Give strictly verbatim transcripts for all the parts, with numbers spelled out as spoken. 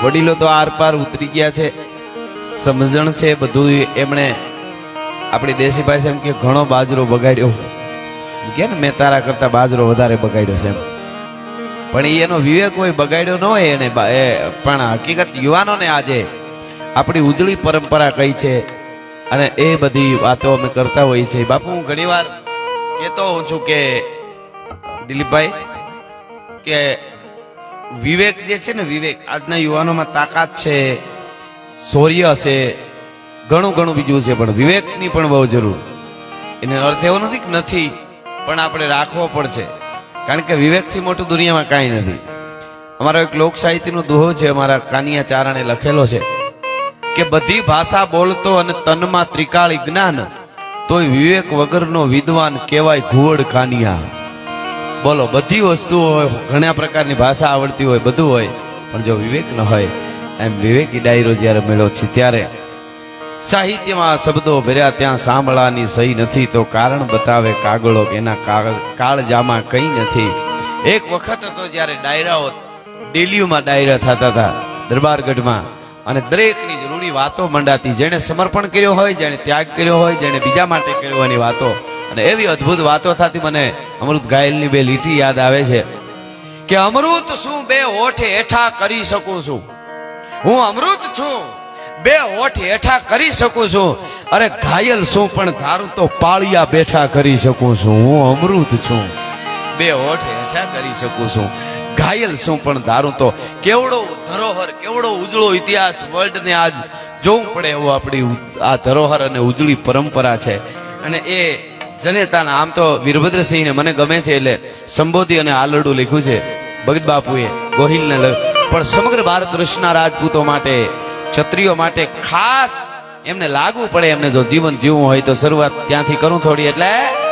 વડીલો તો આર પાર ઉતરી ગયા છે, સમજણ છે બધું. એમણે આપણી દેશી ભાષા એમ કે ઘણો બાજરો બગાડ્યો કે ને, મેં તારા કરતા બાજરો વધારે બગાડ્યો છે એમ. પણ એનો વિવેક હોય, બગાડ્યો ન હોય એને. પણ હકીકત યુવાનોને આજે આપણી ઉજળી પરંપરા કઈ છે અને એ બધી વાતો અમે કરતા હોઈએ છીએ. બાપુ, હું ઘણી વાર કહેતો હોઉં છું કે દિલીપભાઈ, કે વિવેક જે છે ને, વિવેક આજના યુવાનોમાં તાકાત છે, શૌર્ય છે, ઘણું ઘણું બીજું છે, પણ વિવેકની પણ બહુ જરૂર. એનો અર્થ એવો નથી કે નથી, પણ આપણે રાખવો પડશે, કારણ કે વિવેકથી મોટું દુનિયામાં કાંઈ નથી. અમારો એક લોક સાહિત્યનો દોહો છે, અમારા કાનિયા ચારણે લખેલો છે કે બધી ભાષા બોલતો અને તનમાં ત્રિકાળી જ્ઞાન, તોય વિવેક વગરનો વિદ્વાન કહેવાય ઘુવડ કાનિયા. બોલો, બધી વસ્તુઓ હોય, ઘણા પ્રકારની ભાષા આવડતી હોય, બધું હોય, પણ જો વિવેક ન હોય. એમ વિવેકી ડાયરો જ્યારે મેળો છે ત્યારે સાહિત્યમાં શબ્દો ભર્યા ત્યાં સાંભળવાની સહી નથી, તો કારણ બતાવે કાગળો એના કાળજામાં કંઈ નથી. એક વખત હતો જ્યારે ડાયરાઓ દિલ્હીમાં ડાયરા થતા હતા દરબારગઢમાં, અને દરેકની જરૂરી વાતો મંડાતી. જેણે સમર્પણ કર્યો હોય, જેણે ત્યાગ કર્યો હોય, જેણે બીજા માટે કર્યો એની વાતો, અને એવી અદ્ભુત વાતો થતી. મને અમૃત ઘાયલની બે લીટી યાદ આવે છે કે અમૃત શું બે હોઠે હેઠા કરી શકું છું, હું અમૃત છું, બે હોઠ હેઠા કરી શકું છું. અરે ઘાયલ શું પણ ધારું તો પાળિયા બેઠા કરી શકું છું. હું અમૃત છું, બે હોઠ હેઠા કરી શકું છું. ઘાયલ શું પણ ધારું તો. કેવડો ધરોહર, કેવડો ઉજળો ઇતિહાસ વર્લ્ડ ને આજ જોવું પડે એવો આપણી આ ધરોહર અને ઉજળી પરંપરા છે. અને એ જનેતાના, આમ તો વીરભદ્રસિંહને મને ગમે છે એટલે સંબોધી અને આલરડું લખ્યું છે ભગત બાપુએ, ગોહિલને, પણ સમગ્ર ભારત વર્ષના રાજપૂતો માટે, ક્ષત્રિયો માટે ખાસ એમને લાગુ પડે. એમને જો જીવન જીવવું હોય તો શરૂઆત ત્યાંથી કરું થોડી. એટલે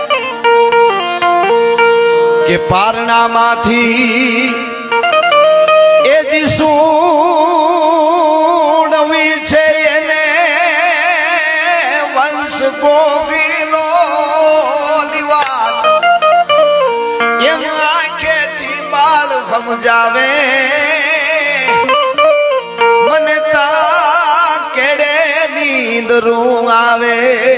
કે પારણામાંથી એ જી સુણવી છે એને વંશ ગોવિલો દિવાલ, એમ આંખેથી બાળ સમજાવે મને તા કેડે નીંદરું આવે.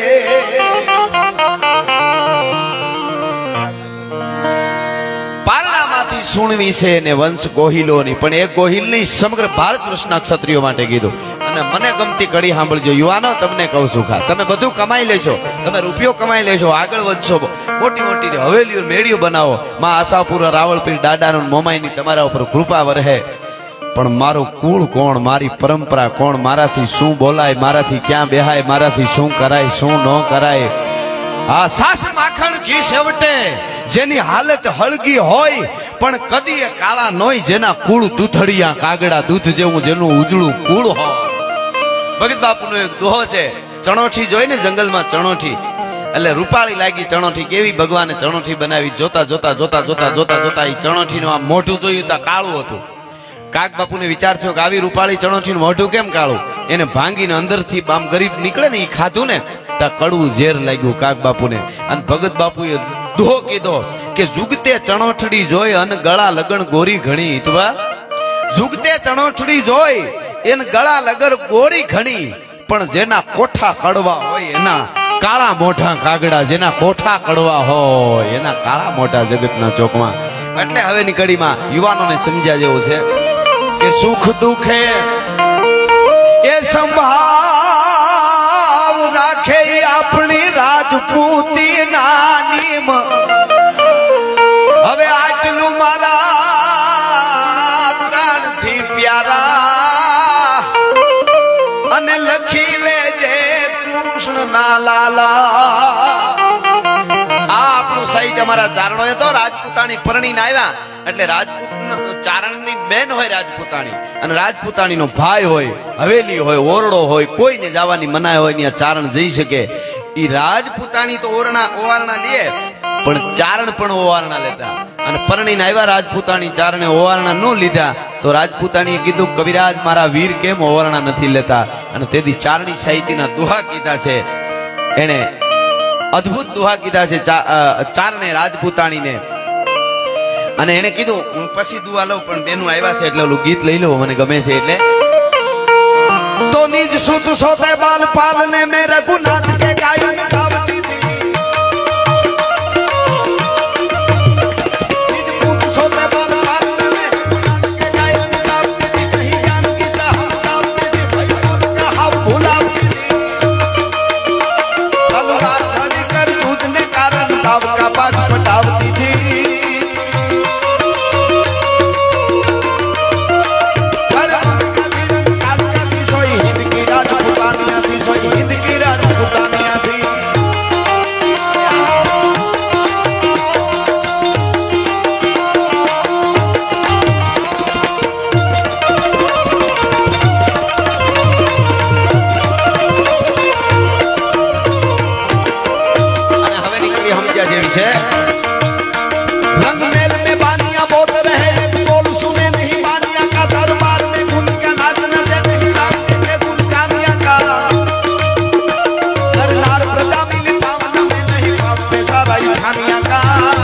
પારણામાંથી સુણવી છે ને વંશ ગોહિલોની, પણ એ ગોહિલ નહીં, સમગ્ર ભારત વર્ષના ક્ષત્રિયો માટે કીધું. અને મને ગમતી કડી સાંભળજો યુવાનો, તમને કહું છું, ખા તમે બધું કમાઈ લેશો, તમે રૂપિયો કમાઈ લેશો, આગળ વધશો, મોટી મોટી હવેલીઓ મેળીઓ બનાવો, માં આશાપુરા રાવળપીર દાદાનો મોમાઈની તમારા ઉપર કૃપા વરહે, પણ મારું કુળ કોણ, મારી પરંપરા કોણ, મારાથી શું બોલાય, મારાથી ક્યાં બેહાય, મારાથી શું કરાય, શું ન કરાય. આ સાસ માખણ ઘી સેવટે જેની હાલત હળગી હોય, પણ કદી કાળા નોય જેના કુળ દૂધડિયા કાગડા દૂધ જેવું જેનું ઉજળું કુળ હોય. ભગત બાપુનો એક દોહો છે, ચણોઠી જોઈ ને જંગલમાં ચણોઠી, એટલે રૂપાળી લાગી ચણોઠી. કેવી ભગવાને ચણોઠી બનાવી, જોતા જોતા જોતા જોતા જોતા જોતા એ ચણોઠીનું આમ મોઢું જોયું તો કાળું હતું. કાક બાપુને વિચાર થયો કે આવી રૂપાળી ચણોઠીનું મોઢું કેમ કાળું? એને ભાંગીને અંદરથી આમ ગરીબ નીકળે ને એ ખાધું ને તો કડવું ઝેર લાગ્યું કાક બાપુને. અને ભગત બાપુએ દોહો કીધો કે જુગતે ચણોઠડી જોઈ અને ગળા લગણ ગોરી ઘણી હિતવા. જુગતે ચણોઠડી જોઈ એને ગળા લગર ગોરી ઘણી, પણ જેના કોઠા કડવા હોય એના કાળા મોઢા કાગડા, જેના કોઠા કડવા હોય એના કાળા મોઢા જગતના ચોકમાં. એટલે હવેની કડીમાં યુવાનોને સમજ્યા જેવું છે કે સુખ દુખે એ સંભાવ રાખે આપણી રાજપૂતી નાનીમ. હવે આટલું મારા પ્રાણથી પ્યારા અને લખી લેજે કૃષ્ણ ના લાલા. આપણું સાહિત્ય અમારા ચારણો એ તો રાજપૂતાણી પરણીને આવ્યા, એટલે રાજપૂત ચારણની બેન હોય રાજપૂતાણી, અને રાજપૂતાણીનો ભાઈ હોય, હવેલી હોય, ઓરડો હોય, કોઈને જવાની મનાય હોય ત્યાં ચારણ જઈ શકે. ઈ રાજપૂતાણી તો ઓરણા ઓવારણા લે, પણ ચારણ પણ ઓવારણા લેતા. અને પરણીને આવ્યા રાજપૂતાણી, ચારણે ઓવારણા ન લીધા તો રાજપૂતાણીએ કીધું કવિરાજ મારા વીર કેમ ઓવારણા નથી લેતા? અને તેથી ચારણી સાહિત્યના દુહા કીધા છે, એને અદ્ભુત દુહા કીધા છે ચારણે રાજપૂતાણીને. અને એને કીધું હું પછી દુઆ લઉં, પણ બેનું આવ્યા છે એટલે ઓલું ગીત લઈ લઉં, મને ગમે છે એટલે तो निज सुत सोते बाल पालने में रघुनाथ के गायन गावती थी। निज पुत सोते बाल पालने में रघुनाथ के गायन गावती थी। कहीं ज्ञान गीता हम गावती थी, भाई मत कहा भुलावती थी। तलवार धरी कर जूझने कारण दाव का पाठ पटावती थी। रंग मेल में बानिया बोत रहे, बोल सुने नहीं बानिया का। दरबार में गुन का नाच नचे नहीं, राम के गुन कानिया का। नर नार प्रजा मिली पावन में नहीं, पाप पे सारा खानिया का।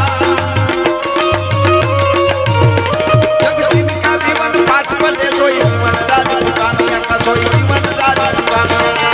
जग जिनका जीवन पाठ पढ़े सोई जीवन राज कानिया का, सोई जीवन राज कानिया का।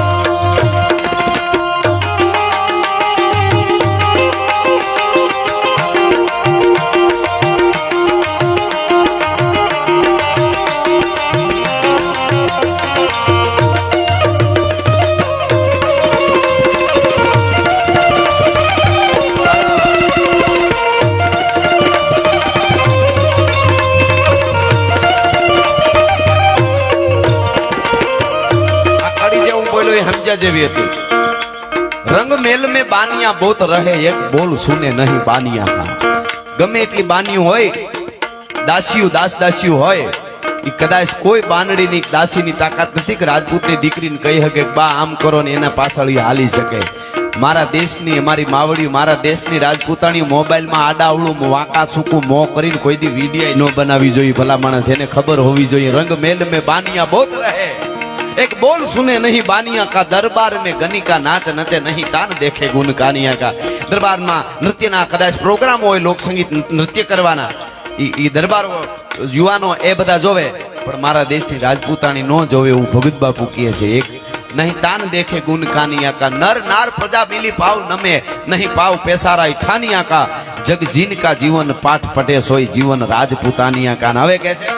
रंग मेल में बानिया बोत रहे, एक बोल सुने नहीं बानिया का। गमे એટલી બાનિયું હોય, દાસીઓ દાસ દાસીઓ હોય, એ કદાચ કોઈ બાનડીની દાસીની તાકાત નથી કે રાજપૂતની દીકરીને કહી શકે બા આમ કરો ને એના પાછળ એ હાલી શકે। મારા દેશની અમારી માવડી, મારા દેશની રાજપૂતાણી મોબાઈલમાં આડાવડું વાંકા સૂકું મો કરીને કોઈ દી વિડીયો ન બનાવી જોઈએ। ભલા માણસ એને ખબર હોવી જોઈએ। રંગ મેલ में बानिया बोत रहे, एक बोल सुने नहीं बानिया का। दरबार में गनी का नाच नचे नहीं, तान देखे गुण कानिया का। दरबार में नृत्य ना कदाच प्रोग्राम हो, लोक संगीत नृत्य करवाना, ई दरबार युवानो ए बधा जोवे, पण मारा देशनी राजपूताणी नो जोवे एवुं भगत बापू कहे छे। एक नहीं तान देखे गुण कानिया का। नर नार प्रजा मिली पाव नमे नहीं, पाव पेसाराय ठानिया का। जग जिन का जीवन पाठ पटे सोई जीवन राजपूतानिया का। हवे कैसे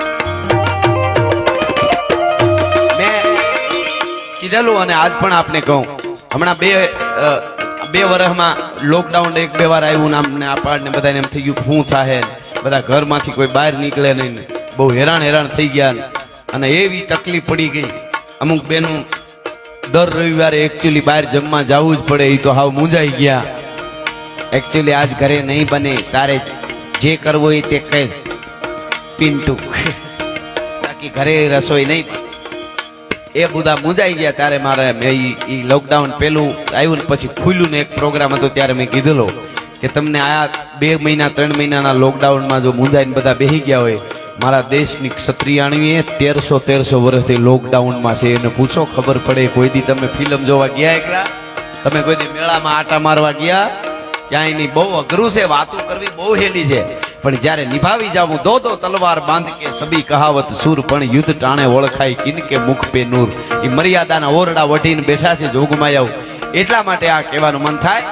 કીધેલું અને આજ પણ આપને કહું, હમણાં બે બે વર્ષમાં લોકડાઉન એક બે વાર આવ્યું ને અમને આપણને બધાને એમ થઈ ગયું શું થાય, બધા ઘરમાંથી કોઈ બહાર નીકળે નહીં, બહુ હેરાન હેરાન થઈ ગયા અને એવી તકલીફ પડી ગઈ। અમુક બેનું દર રવિવારે એકચ્યુઅલી બહાર જમવા જવું જ પડે, એ તો હાવ મૂંઝાઈ ગયા। એકચ્યુઅલી આજ ઘરે નહીં બને, તારે જે કરવું હોય તે કર પિન્ટુ, બાકી ઘરે રસોઈ નહીં। એ બધા મૂંઝાઈ ગયા। ત્યારે મારે ઈ લોકડાઉન પેલું આવ્યું ને પછી ખુલ્યું ને એક પ્રોગ્રામ હતો, ત્યારે મેં કીધેલો કે તમને આ બે મહિના ત્રણ મહિનાના લોકડાઉનમાં જો મૂંઝાઈને બધા બેસી ગયા હોય, મારા દેશની ક્ષત્રિયાણીએ તેરસો તેરસો વર્ષથી લોકડાઉનમાં છે, એને પૂછો ખબર પડે। કોઈ દી તમે ફિલ્મ જોવા ગયા એકલા? તમે કોઈ દી મેળામાં આટા મારવા ગયા? ક્યાંય નહીં। બહુ અઘરું છે, વાતો કરવી બહુ હેલી છે, પણ જ્યારે નિભાવી જાવું દો દો તલવાર બાંધ કે સબી કહાવત સુર, પણ યુદ્ધ ટાણે ઓળખાય કિનકે મુખ પે નૂર। એ મર્યાદાના ઓરડા વટીને બેઠા છે જોગમાયાઓ, એટલા માટે આ કહેવાનું મન થાય।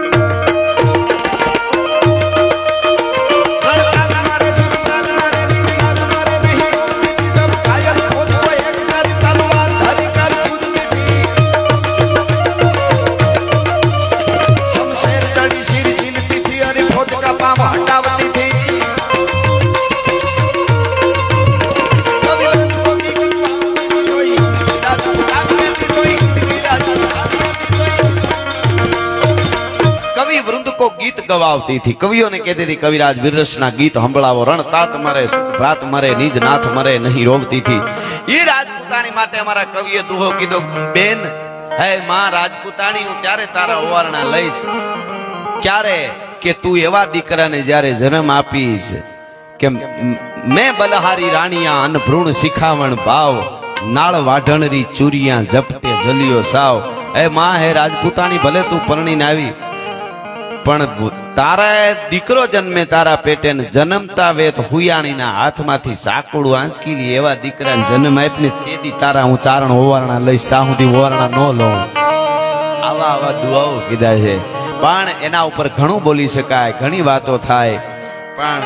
गीत गवावती थी, कवियों ने कहती थी कविराज विरसना गीत हंबळावो, रण तात मरे भ्रात मरे निज नाथ मरे नहीं रोवती थी। ये राजपूताणी माटे हमारा कविए दुहो कीधो, बेन है मां राजपूताणी हूं त्यारे तारा ओवारणा लईश, क्यारे के तू एवा दीकराने ज्यारे जन्म आपीश के मैं बलहारी राणिया अन भ्रूण शिखावण भाव, नाळ वाढणरी चूरिया जपते जलियो साव। ए मां है राजपूताणी भले तू परणी नावी, પણ તારા દીકરો જન્મે તારા પેટે જન્મતા વેત હુયાણીના હાથમાંથી સાકુડું આંસકી લી એવા દીકરાને જન્મ આપીને તેથી તારા હું ચારણ ઓવારણા લઈશ, ત્યાં સુધી ઓવારણા ન લઉં. આવા આવા દુઆઓ કીધા છે. પણ એના ઉપર ઘણું બોલી શકાય, ઘણી વાતો થાય. પણ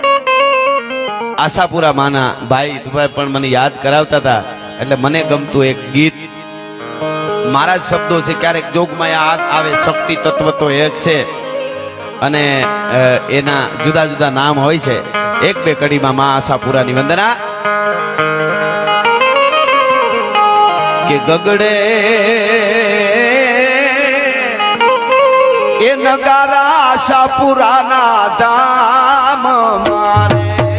આશાપુરા માના ભાઈ તુભાઈ પણ મને યાદ કરાવતા હતા એટલે મને ગમતું એક ગીત મારા જ શબ્દો છે. ક્યારેક જોગમાં આવે શક્તિ તત્વ તો એક છે અને એના જુદા જુદા નામ હોય છે. એક બે કડીમાં માં આશાપુરાની વંદના કે ગગડે એ નગારા આશાપુરાના ધામ મારે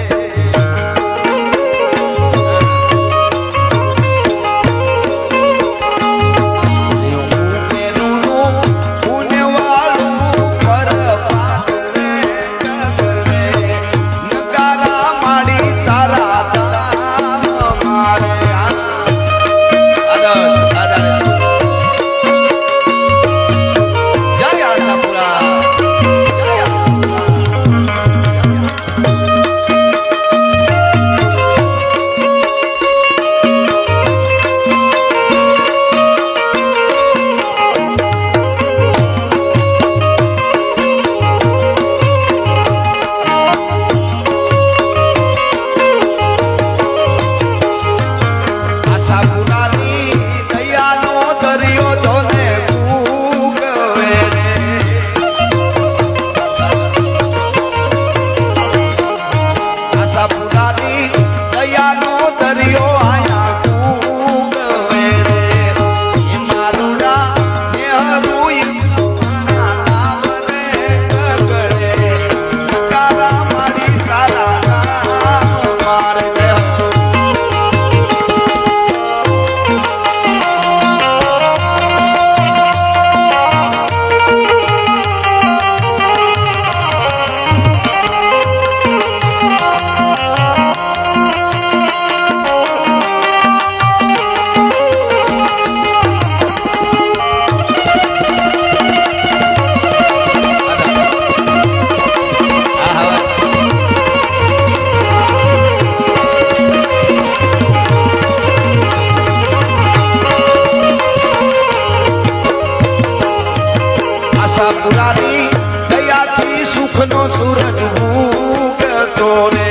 આશાપુરાની દયાથી સુખનો સૂરજ ઉગતો રે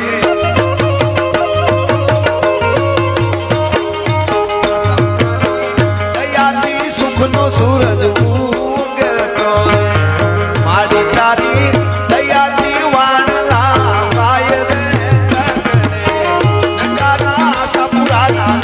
દયાથી સુખનો સૂરજ ઉગતો રે મારી તારી દયાથી વાણલા ગાય રે નગારા આશાપુરાના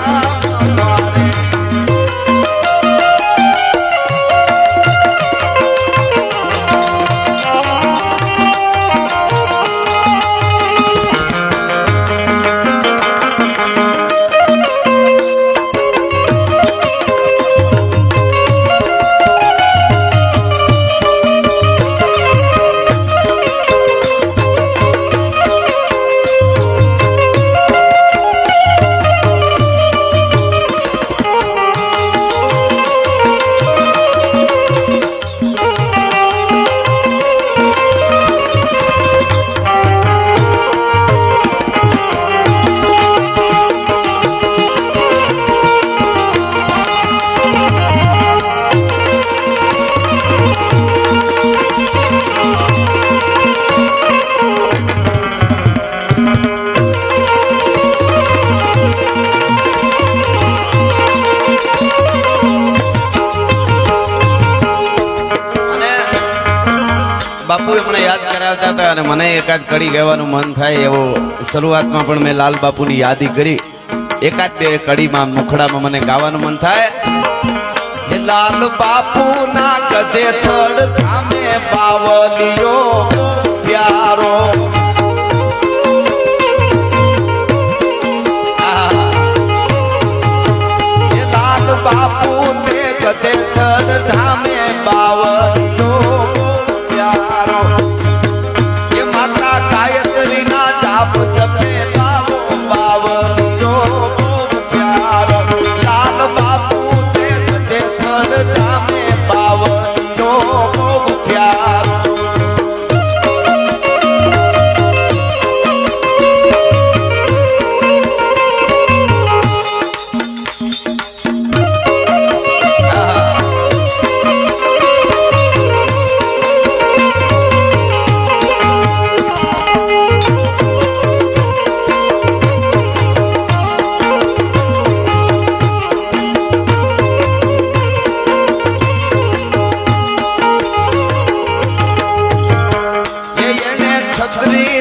બાપુ એમણે યાદ કરાવતા હતા અને મને એકાદ કડી કહેવાનું મન થાય એવો શરૂઆતમાં પણ મેં લાલ બાપુની યાદી કરી. એકાદ બે કડીમાં મુખડામાં મને ગાવાનું મન થાય. હે લાલ બાપુ ના કદે થડ ધામે બાવલિયો પ્યારો હે લાલ બાપુ ને કદે થડ ધામે બાવલિયો જાપ જપે બાવો બાવલિયો પ્યારો લાલ બાપુ દેખ દેખડ ધામે બાવલિયો પ્યારો છત્રી